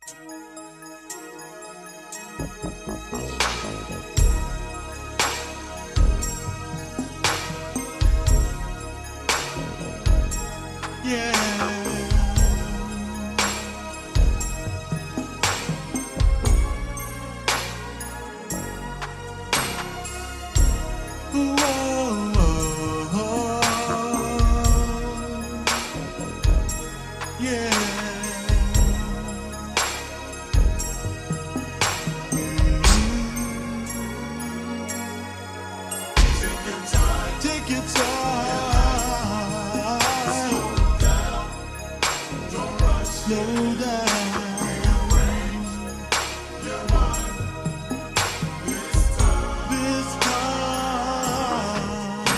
Take your time. Slow down. This time.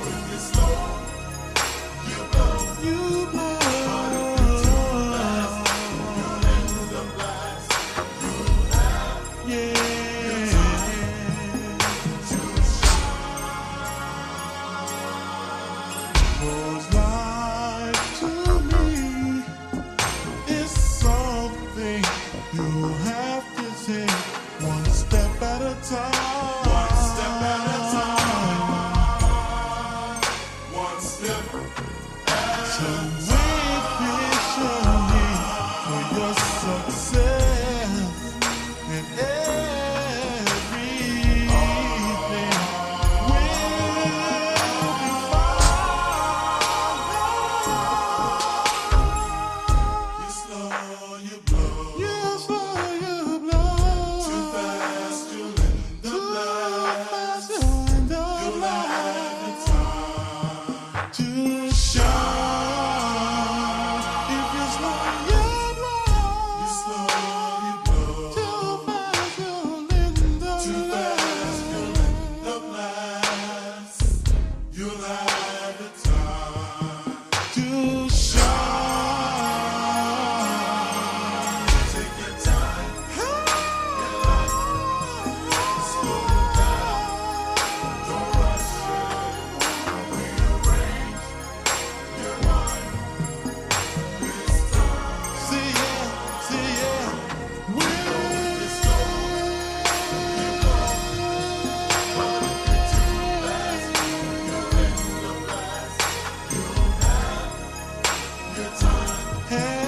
You blow. Yeah. Was life to me is something you have to take one step at a time. One step at a time. One step at So a wait patiently for your success and everything will be fine. You slow, you blow. You slow, you blow. Too fast, you'll end up Too last. fast, you'll end up You'll have the last. time. To shine. If you slow, you You blow. slow, you blow. Too fast, you'll end up Too fast, you'll end up last. You'll have the time. to shine. Take your time. Slow down. Don't rush it. Rearrange your mind. This time. See ya, see ya. You slow, you blow. But if you're too fast, you'll end up last. You'll have your time. Hey.